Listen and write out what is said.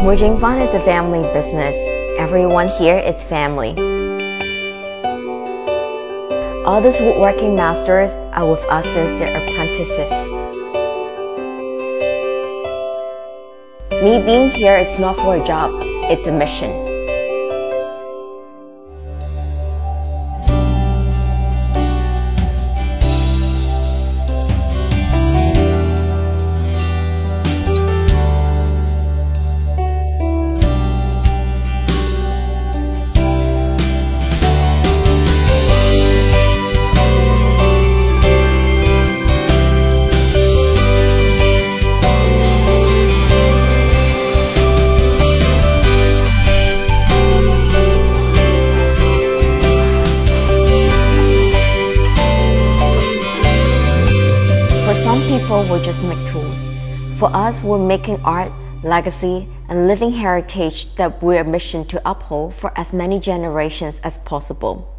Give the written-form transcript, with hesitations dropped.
Mujingfang is a family business. Everyone here is family. All these woodworking masters are with us since they're apprentices. Me being here, it's not for a job, it's a mission. Some people will just make tools. For us, we're making art, legacy, and living heritage that we're mission to uphold for as many generations as possible.